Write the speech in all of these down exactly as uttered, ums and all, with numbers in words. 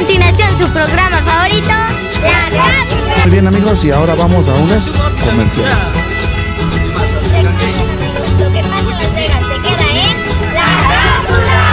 continuación su programa favorito, La Cápsula. Muy bien amigos, y ahora vamos a unos comerciales. Lo que pasa en Las Vegas se queda en La Cápsula.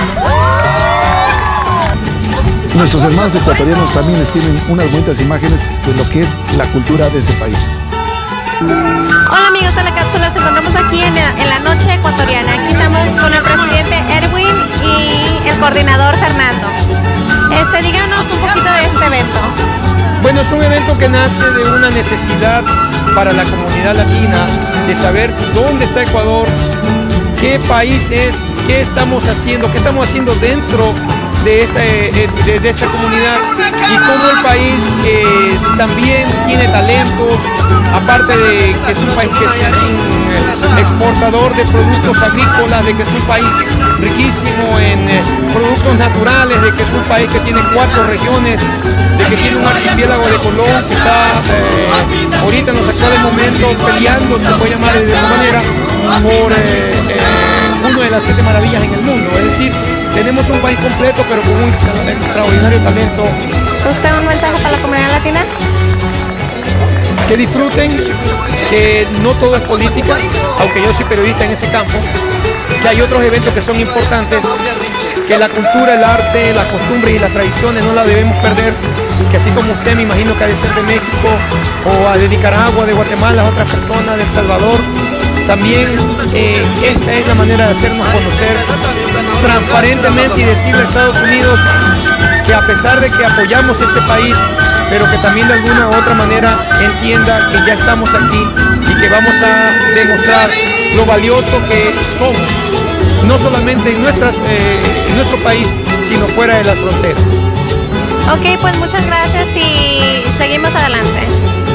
Nuestros hermanos ecuatorianos también les tienen unas bonitas imágenes de lo que es la cultura de ese país. Hola amigos de La Cápsula, nos encontramos aquí en la, en la noche ecuatoriana. Aquí estamos con el presidente Erwin y el coordinador Fernando. Este, díganos un poquito de este evento. Bueno, es un evento que nace de una necesidad para la comunidad latina de saber dónde está Ecuador, qué país es, qué estamos haciendo, qué estamos haciendo dentro de esta, de, de esta comunidad y cómo el país eh, también tiene talentos, aparte de que es un país que es un exportador de productos agrícolas, de que es un país riquísimo en eh, productos naturales, de que es un país que tiene cuatro regiones, de que tiene un archipiélago de Colón que está eh, ahorita en los actuales momentos peleando, se puede llamar de esa manera, por eh, eh, una de las siete maravillas en el mundo. Es decir, tenemos un país completo pero con un extraordinario talento. ¿Usted un mensaje para la comunidad latina? Que disfruten, que no todo es política, aunque yo soy periodista en ese campo, que hay otros eventos que son importantes, que la cultura, el arte, las costumbres y las tradiciones no las debemos perder, que así como usted me imagino que ha de ser de México o de Nicaragua, de Guatemala, otras personas, de El Salvador, también eh, esta es la manera de hacernos conocer transparentemente y decirle a Estados Unidos que a pesar de que apoyamos este país, pero que también de alguna u otra manera entienda que ya estamos aquí y que vamos a demostrar lo valioso que somos, no solamente en, nuestras, eh, en nuestro país, sino fuera de las fronteras. Ok, pues muchas gracias y seguimos adelante.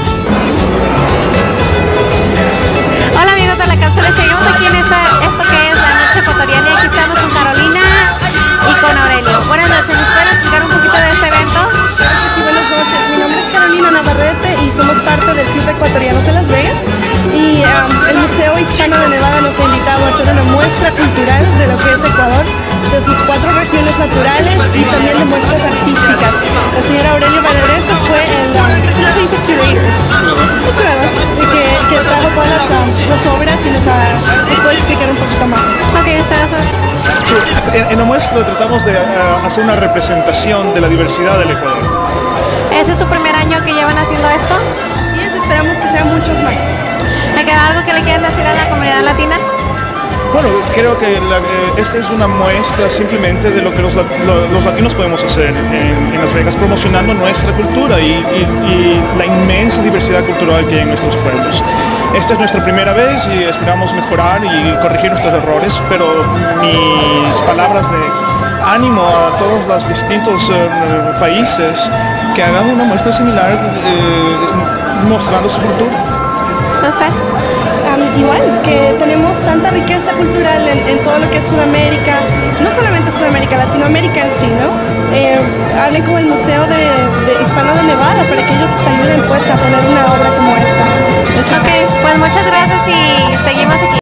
Hola amigos de La Cápsula, seguimos aquí en esta, esto que es la noche ecuatoriana y aquí estamos con Carolina y con Aurelio. Buenas noches, ¿nos pueden explicar un poquito de este evento? Sí, buenas noches. Mi nombre es Carolina Navarrete y somos parte del Club de Ecuatorianos de Las Vegas. Y um, el Museo Hispano de Nevada nos ha invitado a hacer una muestra cultural de lo que es Ecuador, de sus cuatro regiones naturales y también de muestras artísticas. La señora Aurelio Valerese fue el, um, ¿cómo se dice? Curator. Curador, que, que trajo todas las, um, las obras y nos, ha, nos puede explicar un poquito más. Ok, ustedes son... Sí, en, en la muestra tratamos de uh, hacer una representación de la diversidad del Ecuador. ¿Ese es su primer año que llevan haciendo esto? Así es, esperamos que sean muchos más. ¿Me queda algo que le quieran decir a la comunidad latina? Bueno, creo que la, eh, esta es una muestra simplemente de lo que los, lo, los latinos podemos hacer en, en Las Vegas, promocionando nuestra cultura y, y, y la inmensa diversidad cultural que hay en nuestros pueblos. Esta es nuestra primera vez y esperamos mejorar y corregir nuestros errores, pero mis palabras de ánimo a todos los distintos eh, países que hagan una muestra similar eh, mostrando su cultura. ¿Usted? Um, igual, que tenemos tanta riqueza cultural en, en todo lo que es Sudamérica, no solamente Sudamérica, Latinoamérica en sí, ¿no? Eh, hablen con el Museo de, de Hispano de Nevada para que ellos les ayuden pues a poner una obra como esta. Ok, pues muchas gracias y seguimos aquí.